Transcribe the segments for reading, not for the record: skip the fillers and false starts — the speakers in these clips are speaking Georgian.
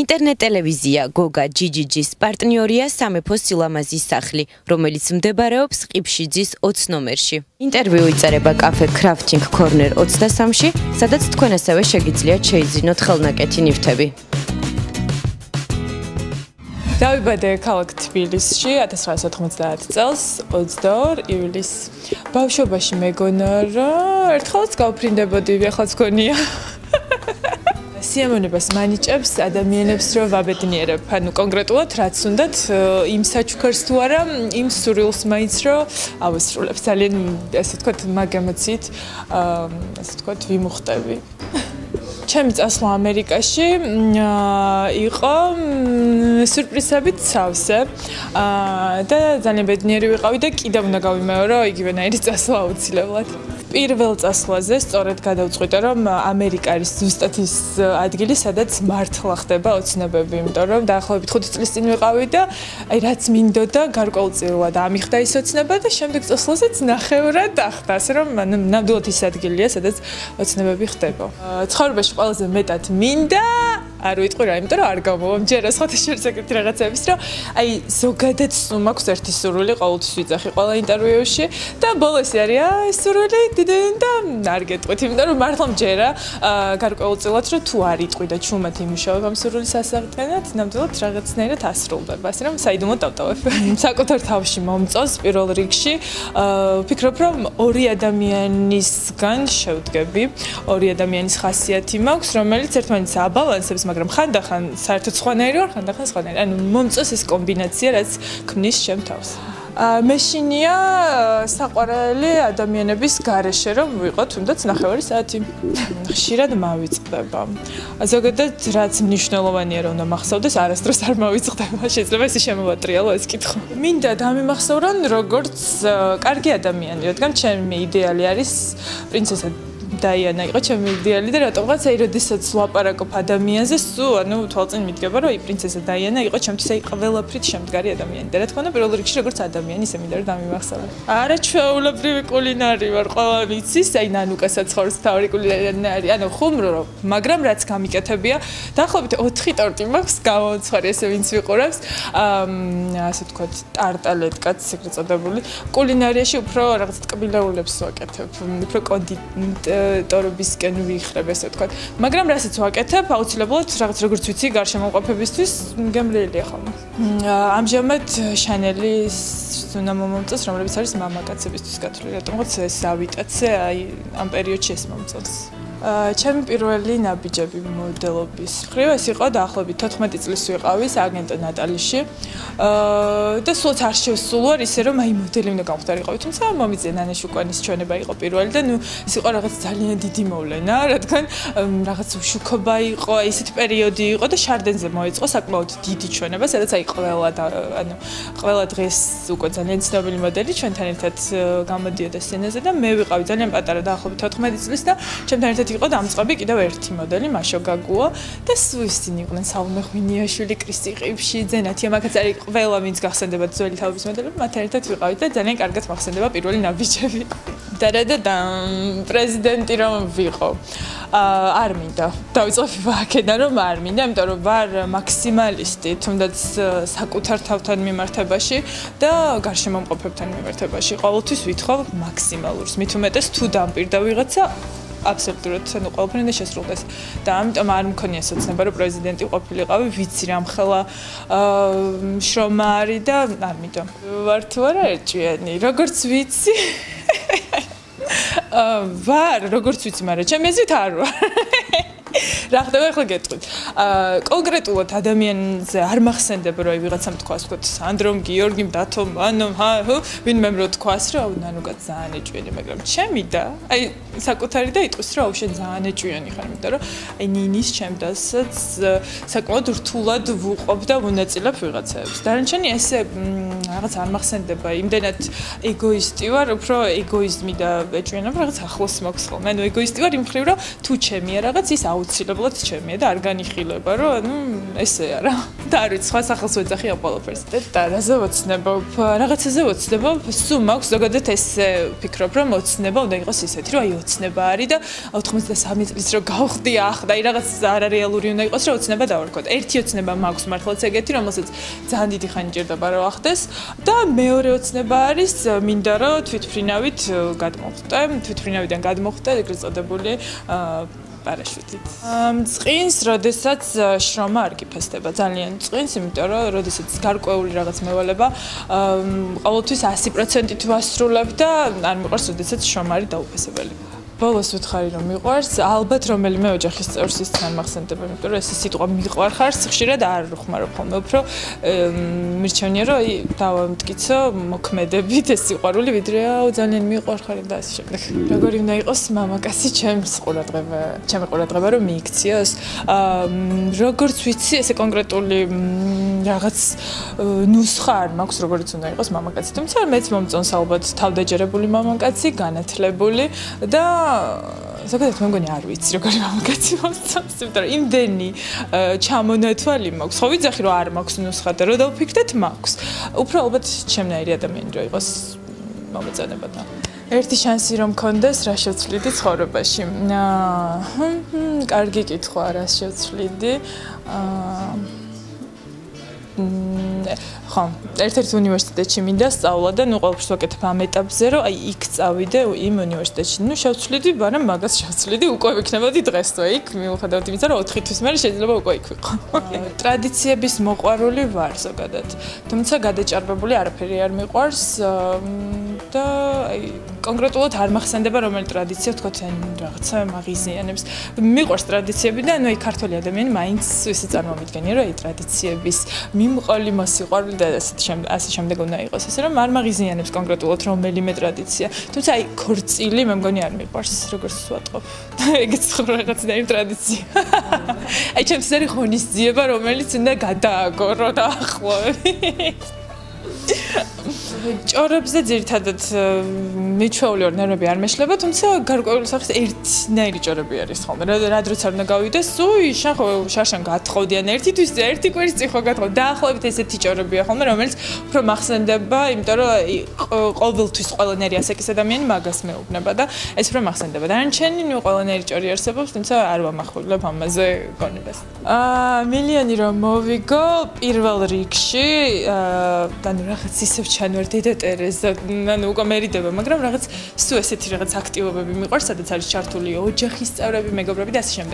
ინტერნეტ ტელევიზია გოგა GGG-ს პარტნიორია სამეფო სილამაზის სახლი, რომელიც მდებარეობს ყიფშიძის 20 ნომერში. ინტერვიუ იწერება კაფე Crafting Corner 23-ში, სადაც თქვენ ასევე შეგიძლიათ შეიძინოთ ხელნაკეთი ნივთები. დავიბადე ქალაქ თბილისში 1990 წელს 22 ივლისს. ბავშვობაში მეგონა რომ ერთხელაც გავფრინდებოდი, ეხლაც გქონია. სიამოვნებას მანიჭებს ადამიანებს რომ ვაბედნიერებ, ანუ კონკრეტულად რაც უნდათ იმ საჩუქარს თუ არა, იმ სურვილს მაინც რომ ავასრულებს ძალიან ასე ვთქვათ მაგ-ემოციით, ასე ვთქვათ ვიმუხტები. ჩემი წასვლა ამერიკაში იყო სურპრიზებით სავსე და ძალიან ბედნიერი ვიყავი და კიდევ უნდა გავიმეორო იგივენაირი წასვლა აუცილებლად. პირველ წასვლაზე სწორედ გადავწყვიტე რომ ამერიკა არის ზუსტად ის ადგილი, სადაც მართლა ხდება ოცნებები, იმიტომ რომ დაახლოებით 5 წლის წინ ვიყავი და აი რაც მინდოდა გარკვეულწილად ამიხდა ის ოცნება და შემდეგ წასვლაზეც ნახევრად ახდა, ასე რომ ნამდვილად ის ადგილია, სადაც ოცნებები ხდება. ცხოვრებაში ყველაზე მეტად მინდა არ ვიტყვი რა, იმიტომ რომ არ გამოვამჯერა სხვათა შორის ეგეთი რაღაცების, რომ აი ზოგადად მაქვს ერთი სურვილი ყოველთვის ვიძახი ყველა ინტერვიუში და ბოლოს არის აი სურვილი და არ გეტყვით, იმიტომ რომ მართლა მჯერა გარკვეულწილად რომ თუ არ იტყვი და ჩუმად იმუშავებ ამ სურვილის ასაღწევად, ნამდვილად რაღაცნაირად ასრულდება, ასე რომ საიდუმლო დავტოვებ. საკუთარ თავში მომწონს პირველ რიგში, ვფიქრობ რომ ორი ადამიანისგან შევდგები, ორი ადამიანის ხასიათი მაქვს, რომელიც ერთმანეთს აბალანსებს, მაგრამ ხანდახან საერთოდ სხვანაირი ვარ, ხანდახან სხვანაირი. ანუ მომწონს ეს კომბინაცია, რაც ქმნის ჩემ თავს. მე შინია საყვარელი ადამიანების გარეშე რომ ვიყო თუნდაც ნახევარი საათი. ხშირად მავიწყდება. ზოგადად რაც მნიშვნელოვანია რომ უნდა მახსოვდეს, არასდროს არ მავიწყდება. შეიძლება ესე შემოვატრიალო ეს კითხვა. მინდა დამიმახსოვრონ როგორც კარგი ადამიანი, რადგან ჩემი იდეალი არის პრინცესა დაიანა იყო ჩემი იდეალი და რატომღაც აი როდესაც ვაპარაკობ ადამიანზე, სულ ანუ თვალწინ მიდგება რომ აი პრინცესა დაიანა იყო ჩემთვის აი ყველაფრით შემდგარი ადამიანი და რა თქმა უნდა პირველ რიგში როგორც ადამიანი ისე მინდა რომ დამიმახსოვრე. არაჩვეულებრივი კულინარი ვარ, ყველა ვიცის, აი ნანუკა საცხოვრს თავი კულინარი, ანუ ხუმრობ, მაგრამ რაც გამიკეთებია, დაახლოებით 4 ტორტი მაქვს გამოვცხარი ესე ვინც ვიყურებს, ასე ვთქვათ, ტარტალეტკაც ეგრეთ წოდებული. კულინარიაში უფრო რაღაც ტკბილეულებს ვაკეთებ, უფრო ტორობისკენ ვიხრებ ესე ვთქვათ. მაგრამ რასაც ვაკეთებ, აუცილებლად რაღაც როგორც ვიცი, გარშემოყოფებისთვის გემრიელია ხოლმე. ამჟამად შანელის უნდა მომწონს, რომელიც არის მამაკაცებისთვის გათვლილი, რატომღაც ეს ავიტაცე აი ამ პერიოდში ეს მომწონს. ჩემი პირველი ნაბიჯები მოდელობის მხრივ ეს იყო დაახლოებით 14 წლის ვიყავი სააგენტო ნატალიში და სულაც არ შევსულვარ ისე რომ აი მოდელი უნდა გამختارიყავი, თუმცა მომიწია ნანეში უკანის ჩვენება იყო პირველი და ნუ ეს იყო რაღაც ძალიან დიდი მოვლენა, რადგან რაღაც უშუქობა იყო, ისეთი პერიოდი იყო და შარდენზე მოეწყო საკმაოდ დიდი ჩვენება, სადაც აი ყველა დღეს უკვე ძალიან ცნობილი მოდელი ჩვენთან ერთად გამოდიოდა სცენაზე და მე ვიყავი ძალიან პატარა დაახლოებით 14 წლის და ჩემთან ერთად იყო დამწყები კიდევ ერთი მოდელი მაშო გაგუა და სულ ისინი იყვნენ საუნე ღვინიაშვილი, კრისტი ყიფშიძე, ნათია მაკაცარი, ყველა ვინც გახსენდება ძველი თაობის მოდელები, მათთან ერთად ვიყავით და ძალიან კარგად მახსენდება პირველი ნაბიჯები. და პრეზიდენტი რომ ვიყო. არ მინდა. დავიწყებ აქედან რომ არ მინდა, იმიტომ რომ ვარ მაქსიმალისტი, თუნდაც საკუთარ თავთან მიმართებაში და გარშემომყოფებთან მიმართებაში. ყოველთვის ვითხოვ მაქსიმალურს. მით უმეტეს თუ დამპირდა ვიღაცა აბსოლუტურად ანუ ყველაფერი უნდა შესრულდეს და ამიტომ არ მქონია სოცნება რომ პრეზიდენტი ყოფილიყავი, ვიცი რამხელა შრომა არის და არ მინდა. ვარ თუ არა ერთჭიანი, როგორც ვიცი. ვარ, როგორც ვიცი, მაგრამ ჩემი აზრით არ ვარ. რა ხდება ახლა გეტყვით. კონკრეტულად ადამიანზე არ მახსენდება რომ ვიღაცამ თქვას, ვთქვათ, სანდრომ, გიორგიმ, დათომ, მანომ, ვინმემ რო თქვას, რომ ნანუკა ძალიან ეჭვიანი, მაგრამ ჩემი და აი საკუთარი და იტყვის რომ შენ ძალიან ეჭვიანი ხარ, იმიტომ რომ აი ნინის ჩემდასაც საკმაოდ რთულად ვუყობ და ვუნაწილებ ვიღაცებს. დანარჩენი ესე რაღაც არ მახსენდება, იმდენად ეგოისტი ვარ, უფრო ეგოიზმი და ეჭვიანობა რაღაც ახლოს მაქვს ხოლმე. ანუ ეგოისტი ვარ იმ მხრივ რომ თუ ჩემია რაღაც ის აუცილებლად აუცილებლად ჩემია და არ განიხილება, რომ ესე არა. და არ ვიცი, სხვა სახელს ვეძახი ამ ყველაფერს. და რაზე ვოცნებობ? რაღაცაზე ვოცნებობ. სულ მაქვს ზოგადად ესე ვფიქრობ, რომ ოცნება უნდა იყოს ისეთი, რომ აი ოცნება არის და 93 წლის რო გავხდი ახლა, აი რაღაც არარეალური უნდა იყოს, რომ ოცნება დავარქოთ. ერთი ოცნება მაქვს მართლაც ეგეთი, რომელსაც ძალიან დიდი ხანი ჭირდება რომ ახდეს და მეორე ოცნება არის მინდა რომ თვითმფრინავით გადმოხვდე, თვითმფრინავიდან გადმოხვდე, ეგრეთ წოდებული პარაშუტით. წყინს, როდესაც შრომა არ გიფესდება, ძალიან წყინს, იმიტომ რომ როდესაც გარკვეული რაღაც მევალება ყოველთვის 100%-ით ვასრულებ და არ მიყვარს, როდესაც შრომა არის დაუფესებელი. ბოლოს ვითხარი რომ მიყვარს, ალბათ რომელიმე ოჯახის წევრს ის თან მახსენდება, იმიტომ რომ ეს სიტყვა მიყვარხარს ხშირად არ ვხმარობ ხოლმე, უფრო მირჩენია რომ დავამტკიცო მოქმედებით ეს სიყვარული, ვიდრე ძალიან მიყვარხარი და ასე შემდეგ. როგორი უნდა იყოს მამაკაცი ჩემი ყურადღება რომ მიიქციოს. როგორც ვიცი, ესე კონკრეტული რაღაც ნუსხა არ მაქვს, როგორიც უნდა იყოს მამაკაცი, თუმცა მეც მომწონს ალბათ თავდაჯერებული მამაკაცი, განათლებული და ზოგადად მე მგონი არ ვიცი როგორი მამაკაცი მომწონს, იმიტომ რომ იმდენი ჩამონათვალი მაქვს. ხო ვიძახი რომ არ მაქვს ნუსხა და რო დავფიქრდეთ მაქვს. უფრო ალბათ ჩემნაირი ადამიანი რო იყოს მომეწონება და ერთი შანსი რომ მქონდეს რა შევცვლიდი ცხოვრებაში. კარგი კითხვა, რა შევცვლიდი. ხო, ერთ-ერთ უნივერსიტეტში მინდა სწავლა და ყველაფერს ვაკეთებ ამ ეტაპზე, რომ აი იქ წავიდე იმ უნივერსიტეტში. შევცვლიდი, მაგრამ მაგას შევცვლიდი, უკვე ვიქნებოდი დღესვე იქ, მიუხედავად იმისა, რომ 4 თვის მერე შეიძლება უკვე იქ ვიყო. ტრადიციების მოყვარული ვარ ზოგადად. თუმცა გადაჭარბებული არაფერი არ მიყვარს და აი კონკრეტულად არ მახსენდება რომელი ტრადიცია ვთქვათ რაღაცა მაღიზიანებს. მიყვარს ტრადიციები და აი ქართველი ადამიანი მაინც ისე წარმომიდგენია, რომ აი ტრადიციების მიმყოლი მოსიყვარული და ასე შემდეგ უნდა იყოს. ესე რომ არ მაღიზიანებს კონკრეტულად რომელიმე ტრადიცია. თუმცა აი ქორწილი მე მგონი არ მიყვარს, როგორც ვატყობ. ეგეც რაღაცნაირი ტრადიცია. აი ჩემს ეს არის ღონისძიება, რომელიც უნდა გადააგორო დაახლოებით. ჭორებზე ძირითადად მიჩვეული ვარ, ნერვები არ მეშლება, თუმცა გარკვეული სახის ერთნაირი ჭორები არის ხოლმე. რა დროც არ უნდა გავიდეს, შენ ხო შარშან გათხოვდიან ერთი თვის, ერთი კვირის წინ ხო გათხოვ. დაახლოებით ესეთი ჭორებია ხოლმე, რომელიც უფრო მახსენდება, იმიტომ რომ ყოველთვის ყველანაირი ასაკის ადამიანი მაგას მეუბნება და ეს უფრო მახსენდება. დანარჩენი ყველანაირი ჭორი არსებობს, თუმცა არ ვამახვილებ ამაზე გონებას. მილიონი რომ მოვიგო პირველ რიგში, ანუ რაღაც ისევ ჩანვარ დედა ტერეზა, ანუ უკვე მერიდება, მაგრამ რაღაც სულ ესეთი რაღაც აქტივობები მიყვარს, სადაც არის ჩართული ოჯახის წევრები, მეგობრები და ასე შემდეგ.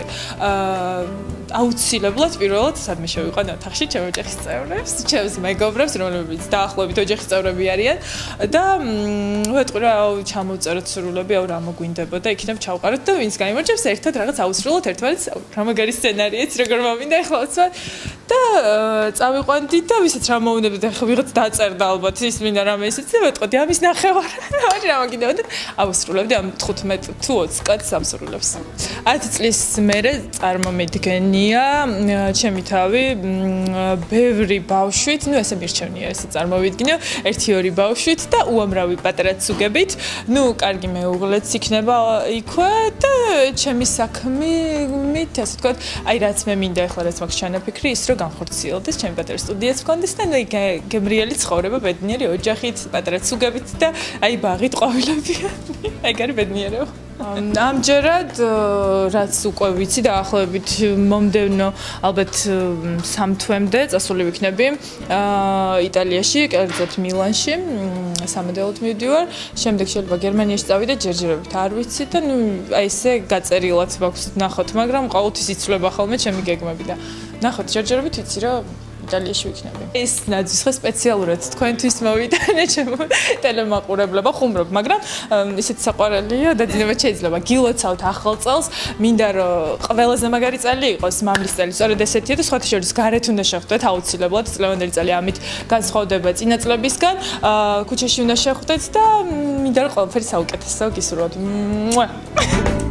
აუცილებლად პირველად სადმე შევიყვანო ოთახში ჩემი ოჯახის წევრებს, ჩემს მეგობრებს, რომლებიც დაახლოებით ოჯახის წევრები არიან და ვეტყვი რა ჩამოვწეროთ სრულები, რა მოგვინდებოდა, იქნებ ჩავყაროთ და ვინც გამიმარჯვებს ერთად რაღაც აუცილებლად ერთმანეთს რა მაგარი სცენარიეც როგორ მომინდა ახლა ვცვარ და წავიყვანდი და ვისაც რა მოუნდებოდა ახლა ვიღაც დაწერდა ალბათ ის მინდა რამე ისიც და ვეტყოდი ამის ნახევარ რა მაგინდებოდა ავსრულებდი ამ 15 თუ 20 კაცს ამსრულებს 10 წლის მერე წარმომიდგენია ჩემი თავი ბევრი ბავშვით ნუ ესე მირჩევნია ესე წარმოვიდგინე 1-2 ბავშვით და უამრავი პატარა ცუგებით ნუ კარგი მეუღლეც იქნება იქვე და ჩემი საქმით ასე ვთქვათ აი რაც მე მინდა ახლა რაც მაქვს ჩანაფიქრი ის რომ განხორციელდეს ჩემი პატარა სტუდიაც მქონდეს და ნუ გემრიელი ცხოვრება ბედნიერი ოჯახით პატარა ცუგებით და აი ბაღით ყვავილებიანი ეგ არის ბედნიერება ამჯერად რაც უკვე ვიცი დაახლოებით მომდევნო ალბათ 3 თვემდე წასული ვიქნები იტალიაში, კერძოდ მილანში სამოდელოდ მივდივარ. შემდეგ შეიძლება გერმანიაში წავიდე, ჯერჯერობით არ ვიცი და ნუ აი ესე გაწერილად მაქვს ნახოთ, მაგრამ ყოველთვის იცვლება ხოლმე ჩემი გეგმები და ნახოთ ჯერჯერობით ვიცი რომ იტალიაში ვიქნები. ეს ნაძვისხე სპეციალურად თქვენთვის მოვიტანე ჩემო ტელემაყურებლებო ხუმრობ, მაგრამ ისეთი საყვარელია და დინებად შეიძლება გილოცავთ ახალ წელს, მინდა რომ ყველაზე მაგარი წელი იყოს მამლის წელი. სწორედ ესეთია და სხვათა შორის გარეთ უნდა შეხვდეთ აუცილებლად წლევანდელი წელი ამით განსხვავდება წინა წლებისგან. ქუჩაში უნდა შეხვდეთ და მინდა რომ ყველაფერი საუკეთესო გისურვოთ.